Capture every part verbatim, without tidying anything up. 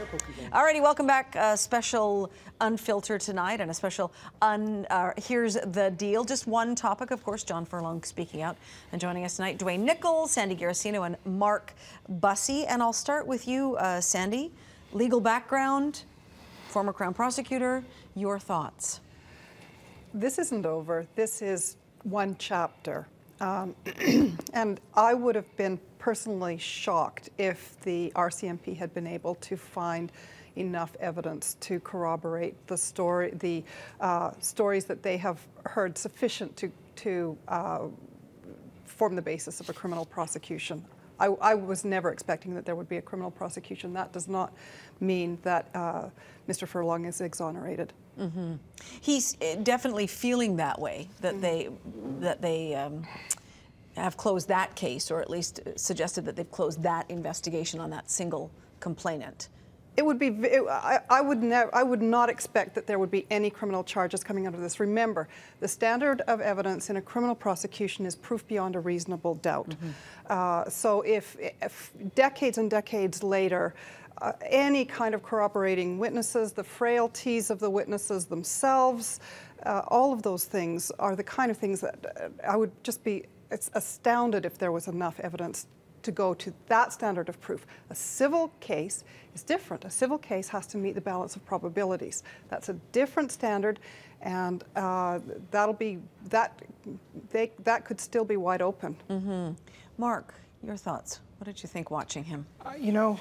Alrighty, welcome back. A special Unfiltered tonight, and a special un, uh, Here's the Deal. Just one topic, of course. John Furlong speaking out, and joining us tonight, Dwayne Nichols, Sandy Garacino, and Mark Busse. And I'll start with you, uh, Sandy. Legal background, former Crown prosecutor. Your thoughts? This isn't over. This is one chapter. Um, and I would have been personally shocked if the R C M P had been able to find enough evidence to corroborate the story, the uh, stories that they have heard sufficient to, to uh, form the basis of a criminal prosecution. I, I was never expecting that there would be a criminal prosecution. That does not mean that uh, Mister Furlong is exonerated. Mm-hmm. He's definitely feeling that way, that mm-hmm. they, that they um, have closed that case, or at least suggested that they've closed that investigation on that single complainant. It would be, it, I, I would never, I would not expect that there would be any criminal charges coming out of this. Remember, the standard of evidence in a criminal prosecution is proof beyond a reasonable doubt. Mm-hmm. uh, so if, if decades and decades later, uh, any kind of corroborating witnesses, the frailties of the witnesses themselves, uh, all of those things are the kind of things that uh, I would just be it's astounded if there was enough evidence to go to that standard of proof. A civil case is different. A civil case has to meet the balance of probabilities. That's a different standard, and uh, that'll be that. They that could still be wide open. Mm-hmm. Mark, your thoughts? What did you think watching him? Uh, you know,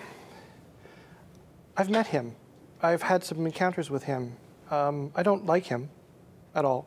I've met him. I've had some encounters with him. Um, I don't like him at all,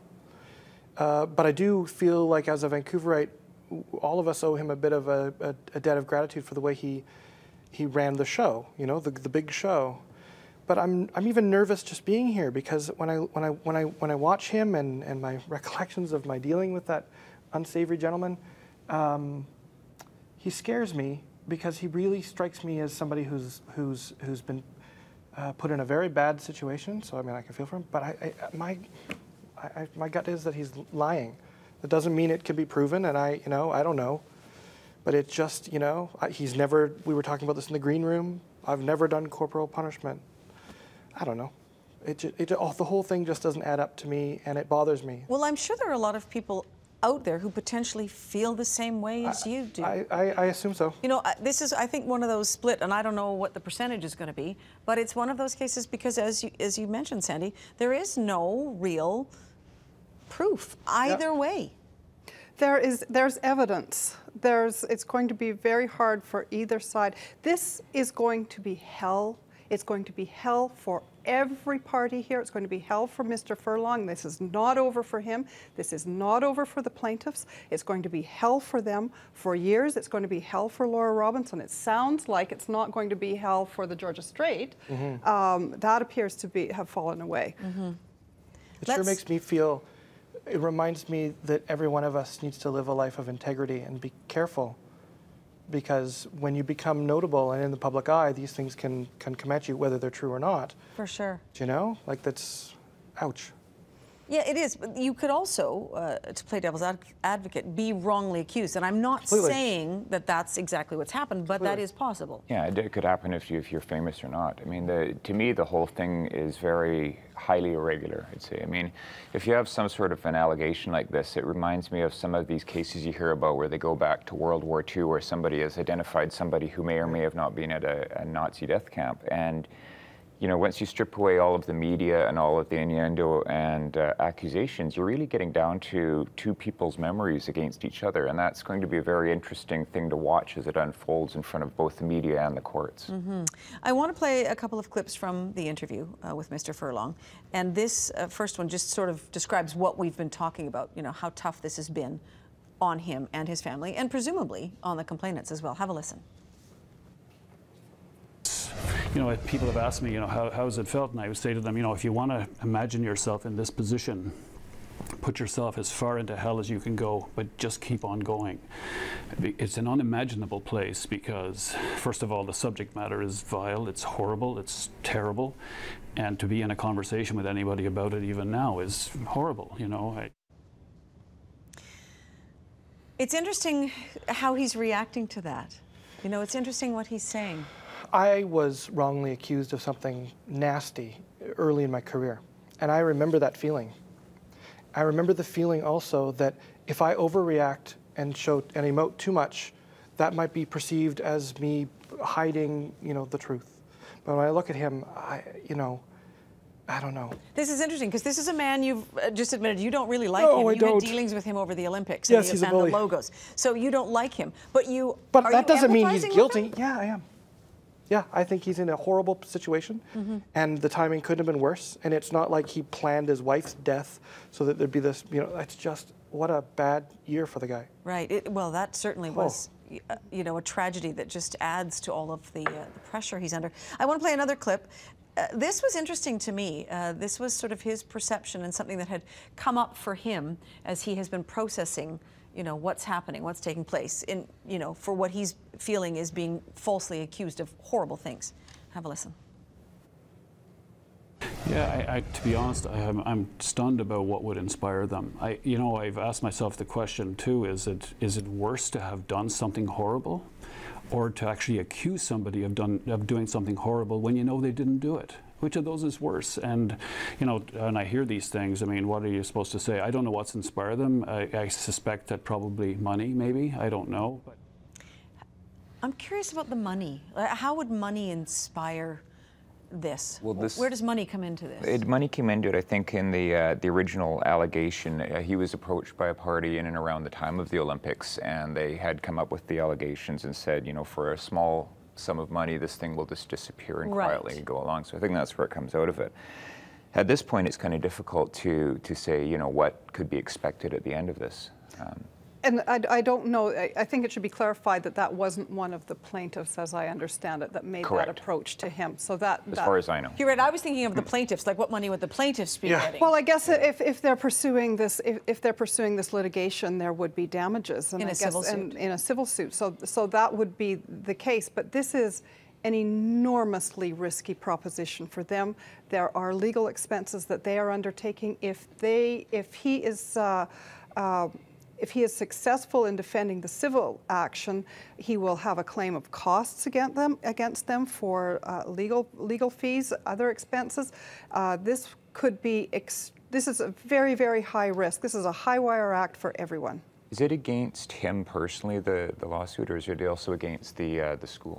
uh, but I do feel like, as a Vancouverite, all of us owe him a bit of a, a, a debt of gratitude for the way he he ran the show, you know, the the big show. But I'm I'm even nervous just being here, because when I when I when I when I watch him and, and my recollections of my dealing with that unsavory gentleman, um, he scares me, because he really strikes me as somebody who's who's who's been uh, put in a very bad situation. So I mean, I can feel for him, but I, I my I, I, my gut is that he's lying. That doesn't mean it can be proven, and I, you know, I don't know. But it just, you know, I, he's never, we were talking about this in the green room, I've never done corporal punishment. I don't know. It, it, oh, the whole thing just doesn't add up to me, and it bothers me. Well, I'm sure there are a lot of people out there who potentially feel the same way as I, you do. I, I, I assume so. You know, this is, I think, one of those split, and I don't know what the percentage is going to be, but it's one of those cases because, as you, as you mentioned, Sandy, there is no real proof either yeah. way. There is, there's evidence. There's, it's going to be very hard for either side. This is going to be hell. It's going to be hell for every party here. It's going to be hell for Mister Furlong. This is not over for him. This is not over for the plaintiffs. It's going to be hell for them for years. It's going to be hell for Laura Robinson. It sounds like it's not going to be hell for the Georgia Strait. Mm-hmm. um, that appears to be have fallen away. Mm-hmm. It Let's, sure makes me feel, it reminds me that every one of us needs to live a life of integrity and be careful, because when you become notable and in the public eye, these things can, can come at you, whether they're true or not. For sure. Do you know? Like, that's, ouch. Yeah, it is. But you could also, uh, to play devil's ad advocate, be wrongly accused. And I'm not Completely. saying that that's exactly what's happened, but Completely. that is possible. Yeah, it could happen if, you, if you're famous or not. I mean, the, to me, the whole thing is very highly irregular, I'd say. I mean, if you have some sort of an allegation like this, it reminds me of some of these cases you hear about where they go back to World War Two, where somebody has identified somebody who may or may have not been at a, a Nazi death camp. And you know, once you strip away all of the media and all of the innuendo and uh, accusations, you're really getting down to two people's memories against each other. And that's going to be a very interesting thing to watch as it unfolds in front of both the media and the courts. Mm-hmm. I want to play a couple of clips from the interview uh, with Mister Furlong. And this uh, first one just sort of describes what we've been talking about, you know, how tough this has been on him and his family, and presumably on the complainants as well. Have a listen. You know, people have asked me, you know, how, how has it felt? And I would say to them, you know, if you want to imagine yourself in this position, put yourself as far into hell as you can go, but just keep on going. It's an unimaginable place because, first of all, the subject matter is vile, it's horrible, it's terrible. And to be in a conversation with anybody about it even now is horrible, you know. I It's interesting how he's reacting to that. You know, it's interesting what he's saying. I was wrongly accused of something nasty early in my career, and I remember that feeling. I remember the feeling also that if I overreact and show and emote too much, that might be perceived as me hiding, you know, the truth. But when I look at him, I, you know, I don't know. This is interesting because this is a man you've uh, just admitted you don't really like No, him. I you don't. had dealings with him over the Olympics Yes, and, he's the, a and bully. the logos. So you don't like him, but you. But are that you doesn't mean he's empathizing with guilty. him? Yeah, I am. Yeah, I think he's in a horrible situation, mm-hmm. and the timing couldn't have been worse. And it's not like he planned his wife's death so that there'd be this, you know, it's just, what a bad year for the guy. Right. It, well, that certainly Oh. was, uh, you know, a tragedy that just adds to all of the, uh, the pressure he's under. I want to play another clip. Uh, this was interesting to me. Uh, this was sort of his perception and something that had come up for him as he has been processing, you know, what's happening, what's taking place, in, you know, for what he's feeling is being falsely accused of horrible things. Have a listen. Yeah, I, I, to be honest, I am, I'm stunned about what would inspire them. I, you know, I've asked myself the question too: Is it is it worse to have done something horrible, or to actually accuse somebody of done of doing something horrible when you know they didn't do it? Which of those is worse? And, you know, and I hear these things, I mean, what are you supposed to say? I don't know what's inspired them. I, I suspect that probably money, maybe. I don't know. But I'm curious about the money. Uh, How would money inspire this? Well, this- Where does money come into this? It, money came into it, I think, in the uh, the original allegation. Uh, he was approached by a party in and around the time of the Olympics, and they had come up with the allegations and said, you know, for a small sum of money, this thing will just disappear and Right. quietly go along. So I think that's where it comes out of it. At this point, it's kind of difficult to to say, you know, what could be expected at the end of this. Um, And I, I don't know, I, I think it should be clarified that that wasn't one of the plaintiffs, as I understand it, that made Correct. that approach to him. So that, as that far as I know. You're right. I was thinking of the plaintiffs. Like, what money would the plaintiffs be Yeah. getting? Well, I guess if, if they're pursuing this, if, if they're pursuing this litigation, there would be damages, and In I a guess civil and suit. in a civil suit. So, so that would be the case. But this is an enormously risky proposition for them. There are legal expenses that they are undertaking. If they, if he is. Uh, uh, If he is successful in defending the civil action, he will have a claim of costs against them, against them for uh, legal legal fees, other expenses. Uh, this could be. Ex this is a very, very high risk. This is a high wire act for everyone. Is it against him personally, the, the lawsuit, or is it also against the uh, the school?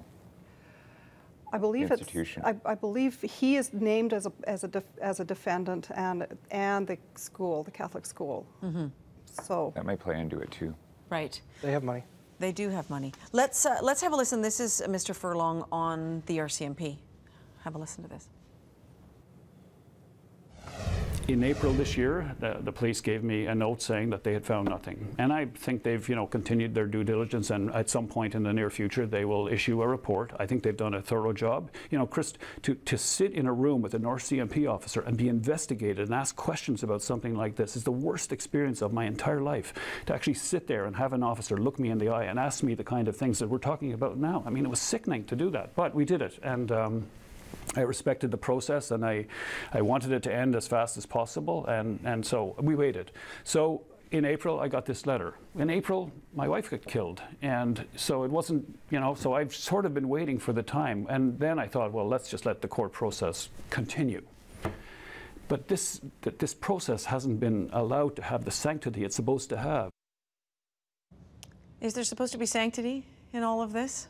I believe it's. Institution. I, I believe he is named as a as a def, as a defendant, and and the school, the Catholic school. Mm-hmm. So That might play into it too. Right. They have money. They do have money. Let's uh, let's have a listen. This is Mister Furlong on the R C M P. Have a listen to this. in April this year, the, the police gave me a note saying that they had found nothing. And I think they've, you know, continued their due diligence, and at some point in the near future, they will issue a report. I think they've done a thorough job. You know, Chris, to, to sit in a room with an R C M P officer and be investigated and ask questions about something like this is the worst experience of my entire life. To actually sit there and have an officer look me in the eye and ask me the kind of things that we're talking about now. I mean, it was sickening to do that, but we did it. And um, I respected the process, and I, I wanted it to end as fast as possible, and, and so we waited. So in April, I got this letter. In April, my wife got killed, and so it wasn't, you know, so I've sort of been waiting for the time, and then I thought, well, let's just let the court process continue. But this, th this process hasn't been allowed to have the sanctity it's supposed to have. Is there supposed to be sanctity in all of this?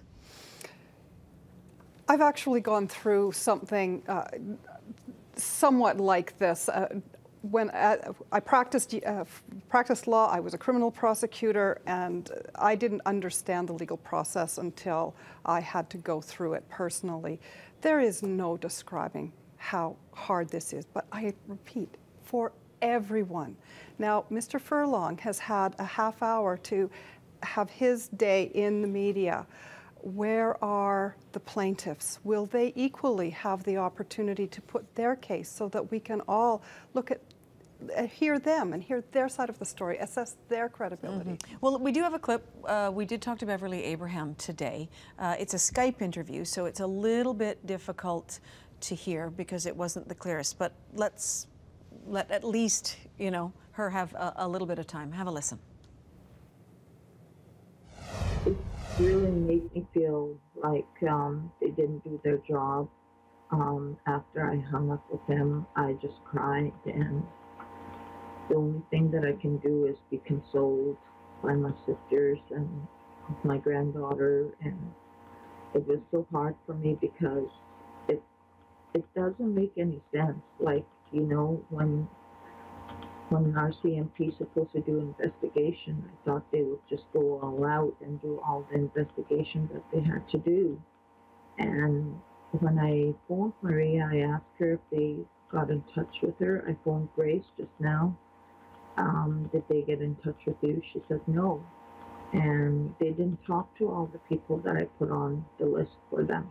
I've actually gone through something uh, somewhat like this. Uh, when uh, I practiced, uh, practiced law, I was a criminal prosecutor, and I didn't understand the legal process until I had to go through it personally. There is no describing how hard this is, but I repeat, for everyone. Now, Mister Furlong has had a half hour to have his day in the media. Where are the plaintiffs? Will they equally have the opportunity to put their case so that we can all look at, uh, hear them and hear their side of the story, assess their credibility? Mm-hmm. Well, we do have a clip. Uh, we did talk to Beverly Abraham today. Uh, it's a Skype interview, so it's a little bit difficult to hear because it wasn't the clearest. But let's let at least, you know, her have a, a little bit of time. Have a listen. It really made me feel like um, they didn't do their job. Um, after I hung up with them, I just cried, and the only thing that I can do is be consoled by my sisters and my granddaughter. And it was so hard for me because it it doesn't make any sense. Like, you know, when when an R C M P is supposed to do investigation, I thought they would just go all out and do all the investigation that they had to do. And when I phoned Maria, I asked her if they got in touch with her. I phoned Grace just now. Um, did they get in touch with you? She said no. And they didn't talk to all the people that I put on the list for them.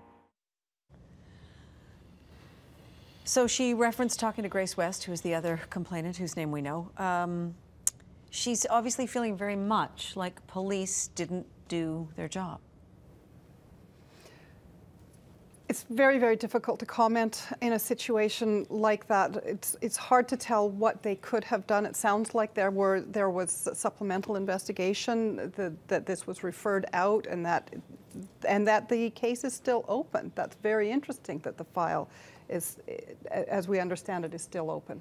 So she referenced talking to Grace West, who is the other complainant, whose name we know. Um, she's obviously feeling very much like police didn't do their job. It's very, very difficult to comment in a situation like that. It's it's hard to tell what they could have done. It sounds like there were there was a supplemental investigation, that, that this was referred out, and that and that the case is still open. That's very interesting that the file is, as we understand it, is still open.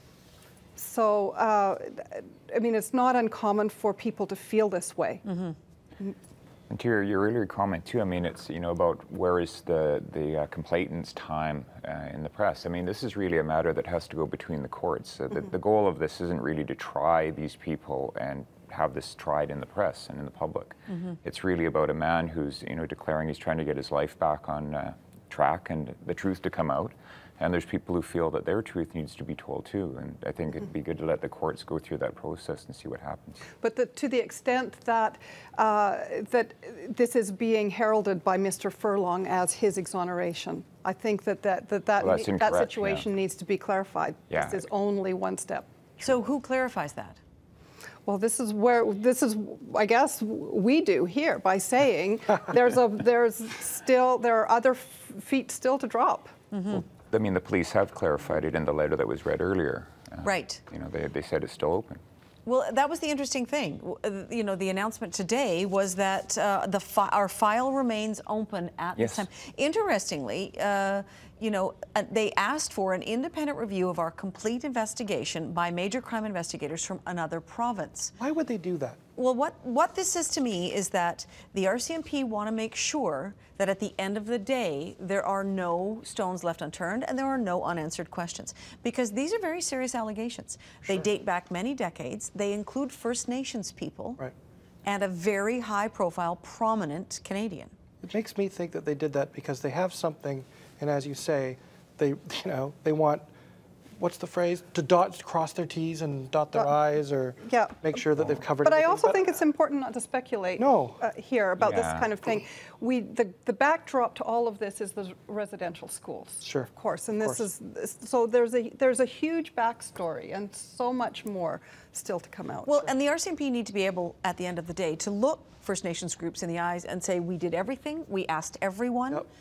So, uh, I mean, it's not uncommon for people to feel this way. Mm-hmm. And to your, your earlier comment too, I mean, it's, you know, about where is the, the uh, complainant's time uh, in the press. I mean, this is really a matter that has to go between the courts. Uh, the, mm-hmm. the goal of this isn't really to try these people and have this tried in the press and in the public. Mm-hmm. It's really about a man who's, you know, declaring he's trying to get his life back on uh, track and the truth to come out. And there's people who feel that their truth needs to be told too. And I think it'd be good to let the courts go through that process and see what happens. But the, to the extent that uh, that this is being heralded by Mister Furlong as his exoneration, I think that that that that, well, ne that situation yeah. needs to be clarified. Yeah. This is only one step. So who clarifies that? Well, this is where this is, I guess, we do here by saying there's a there's still there are other feet still to drop. Mm-hmm. Well, I mean, the police have clarified it in the letter that was read earlier. Uh, right. You know, they, they said it's still open. Well, that was the interesting thing. You know, the announcement today was that uh, the fi our file remains open at yes. this time. Interestingly, uh, you know, uh, they asked for an independent review of our complete investigation by major crime investigators from another province. Why would they do that? Well, what, what this says to me is that the R C M P want to make sure that at the end of the day, there are no stones left unturned and there are no unanswered questions. Because these are very serious allegations. Sure. They date back many decades. They include First Nations people right. and a very high-profile, prominent Canadian. It makes me think that they did that because they have something, and as you say, they, you know, they want, what's the phrase? To dot, to cross their T's and dot their dot, I's, or yeah. make sure that they've covered But everything. I also but, think it's important not to speculate no. uh, here about yeah. this kind of thing. We, the, the backdrop to all of this is the residential schools, sure. of course. And of this course. is, so there's a, there's a huge backstory and so much more still to come out. Well, sure. and the R C M P need to be able, at the end of the day, to look First Nations groups in the eyes and say, we did everything, we asked everyone. Yep.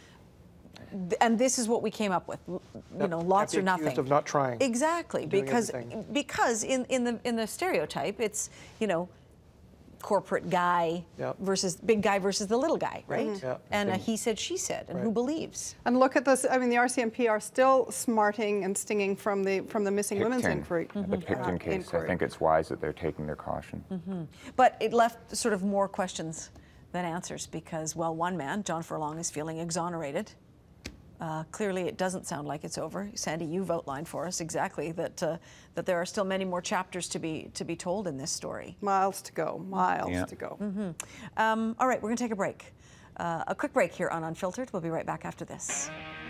And this is what we came up with, you yep. know, lots or nothing. Of not trying. Exactly, because everything. because in in the in the stereotype, it's, you know, corporate guy yep. versus big guy versus the little guy, right? Mm-hmm. Yep. And uh, he said, she said, and right. who believes? And look at this. I mean, the R C M P are still smarting and stinging from the from the missing Picton. women's inquiry. Mm-hmm. The Picton uh, case. inquiry. I think it's wise that they're taking their caution. Mm-hmm. But it left sort of more questions than answers because, well, one man, John Furlong, is feeling exonerated. Uh, clearly, it doesn't sound like it's over. Sandy, you've outlined for us exactly that uh, that there are still many more chapters to be to be told in this story. Miles to go. Miles yeah. to go. Mm-hmm. um, all right, we're going to take a break. Uh, a quick break here on Unfiltered. We'll be right back after this.